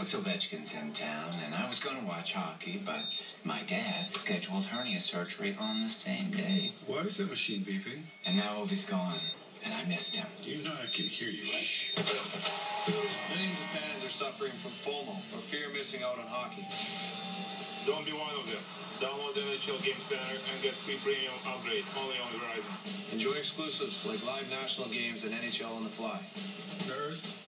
Alex Ovechkin's in town, and I was going to watch hockey, but my dad scheduled hernia surgery on the same day. Why is that machine beeping? And now Ovi's gone, and I missed him. You know I can hear you, right? Millions of fans are suffering from FOMOH, or fear of missing out on hockey. Don't be one of them. Download the NHL Game Center and get free premium upgrade only on Verizon. Enjoy exclusives like live national games and NHL on the fly. Nurse?